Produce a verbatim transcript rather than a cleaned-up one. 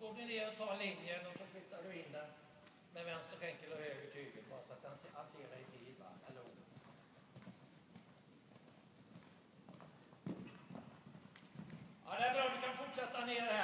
går vi ner och tar linjen och så flyttar du in den med vänster skänkel och höger tygel bara så att han, han ser dig i tid, va? Eller? Ja, det är bra. Vi kan fortsätta ner här.